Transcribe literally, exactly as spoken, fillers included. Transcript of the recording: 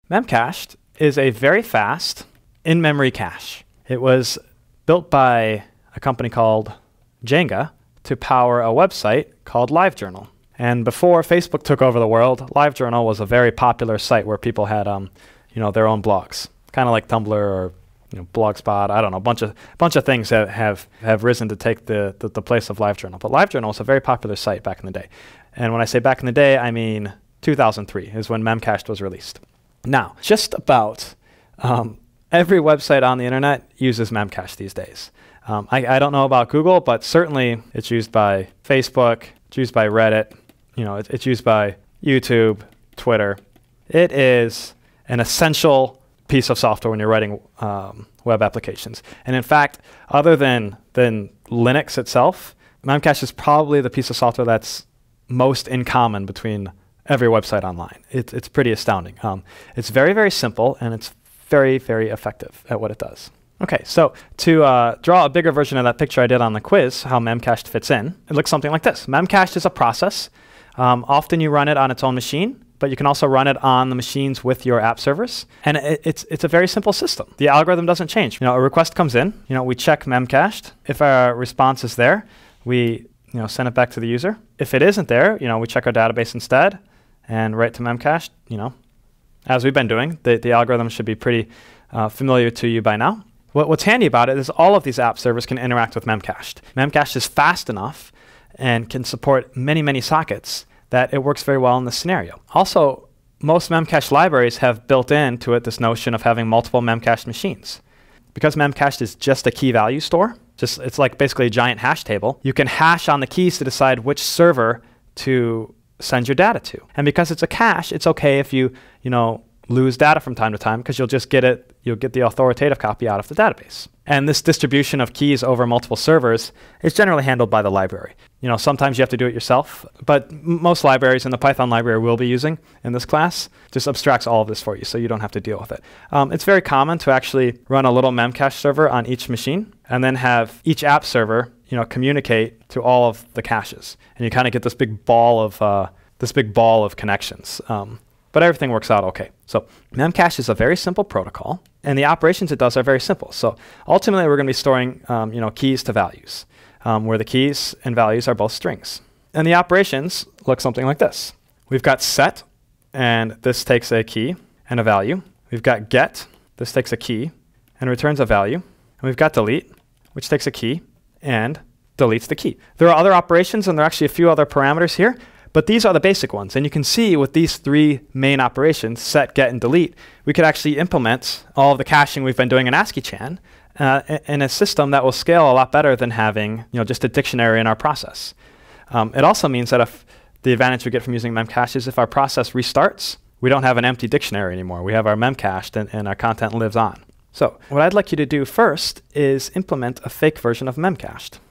Memcached is a very fast in-memory cache. It was built by a company called Jenga to power a website called LiveJournal. And before Facebook took over the world, LiveJournal was a very popular site where people had um, you know, their own blogs, kind of like Tumblr or you know, Blogspot. I don't know, a bunch of bunch of things that have have risen to take the, the the place of LiveJournal. But LiveJournal was a very popular site back in the day. And when I say back in the day, I mean two thousand three is when Memcached was released. Now, just about um, every website on the internet uses Memcache these days. Um, I, I don't know about Google, but certainly it's used by Facebook, it's used by Reddit, you know, it, it's used by YouTube, Twitter. It is an essential piece of software when you're writing um, web applications. And in fact, other than, than Linux itself, Memcache is probably the piece of software that's most in common between every website online. It, it's pretty astounding. Um, it's very, very simple, and it's very, very effective at what it does. Okay, so to uh, draw a bigger version of that picture I did on the quiz, how Memcached fits in, it looks something like this. Memcached is a process. Um, often you run it on its own machine, but you can also run it on the machines with your app servers. And it, it's, it's a very simple system. The algorithm doesn't change. You know, a request comes in, you know, we check Memcached. If our response is there, we you know, send it back to the user. If it isn't there, you know, we check our database instead and write to Memcached. You know, as we've been doing, the, the algorithm should be pretty uh, familiar to you by now. What, what's handy about it is all of these app servers can interact with Memcached. Memcached is fast enough and can support many, many sockets that it works very well in this scenario. Also, most Memcached libraries have built into it this notion of having multiple Memcached machines. Because Memcached is just a key value store, just it's like basically a giant hash table, you can hash on the keys to decide which server to send your data to. And because it's a cache, it's okay if you, you know, lose data from time to time, because you'll just get it, you'll get the authoritative copy out of the database. And this distribution of keys over multiple servers is generally handled by the library. You know, sometimes you have to do it yourself, but m most libraries, and the Python library we'll be using in this class, just abstracts all of this for you, so you don't have to deal with it. Um, it's very common to actually run a little Memcache server on each machine, and then have each app server, you know, communicate to all of the caches, and you kind of get this big ball of uh, this big ball of connections. Um, But everything works out okay. So Memcache is a very simple protocol, and the operations it does are very simple. So ultimately, we're going to be storing um, you know, keys to values, um, where the keys and values are both strings. And the operations look something like this. We've got set, and this takes a key and a value. We've got get, this takes a key and returns a value. And we've got delete, which takes a key and deletes the key. There are other operations, and there are actually a few other parameters here. But these are the basic ones. And you can see with these three main operations, set, get, and delete, we could actually implement all of the caching we've been doing in ASCII-Chan uh, in a system that will scale a lot better than having you know, just a dictionary in our process. Um, it also means that if the advantage we get from using Memcache is if our process restarts, we don't have an empty dictionary anymore. We have our Memcached, and, and our content lives on. So what I'd like you to do first is implement a fake version of Memcached.